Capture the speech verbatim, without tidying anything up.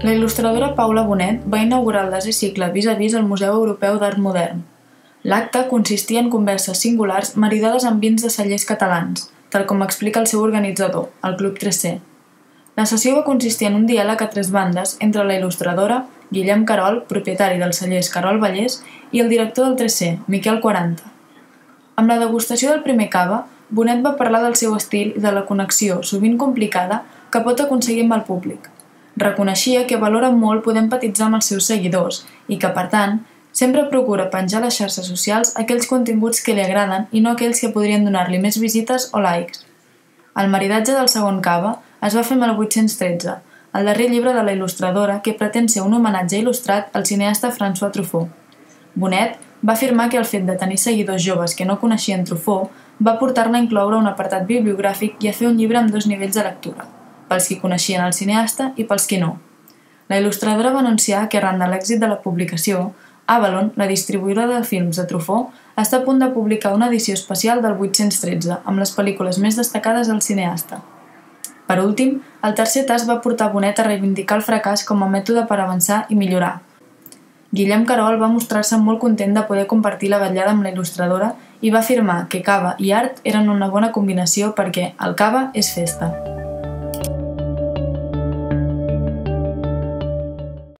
La il·lustradora Paula Bonet va inaugurar el desè cicle Vis a vis al Museu Europeu d'Art Modern. L'acte consistia en converses singulars maridades amb vins de cellers catalans, tal com explica el seu organitzador, el Club tres C. La sessió va consistir en un diàleg a tres bandes entre la il·lustradora, Guillem Carol, propietari dels cellers Carol Vallès, i el director del tres C, Miquel quaranta. Amb la degustació del primer cava, Bonet va parlar del seu estil i de la connexió, sovint complicada, que pot aconseguir amb el públic. Reconeixia que valora molt poder empatitzar amb els seus seguidors i que, per tant, sempre procura penjar a les xarxes socials aquells continguts que li agraden i no aquells que podrien donar-li més visites o likes. El maridatge del segon cava es va fer amb el vuit-cents tretze, el darrer llibre de la il·lustradora que pretén ser un homenatge il·lustrat al cineasta François Truffaut. Bonet va afirmar que el fet de tenir seguidors joves que no coneixien Truffaut va portar-la a incloure un apartat bibliogràfic i a fer un llibre amb dos nivells de lectura, pels qui coneixien el cineasta i pels qui no. La il·lustradora va anunciar que arran de l'èxit de la publicació, Avalon, la distribuïdora de films de Truffaut, està a punt de publicar una edició especial del vuit-cents tretze, amb les pel·lícules més destacades del cineasta. Per últim, el tercer tas va portar Bonet a reivindicar el fracàs com a mètode per avançar i millorar. Guillem Carol va mostrar-se molt content de poder compartir la vetllada amb la il·lustradora i va afirmar que cava i art eren una bona combinació perquè el cava és festa.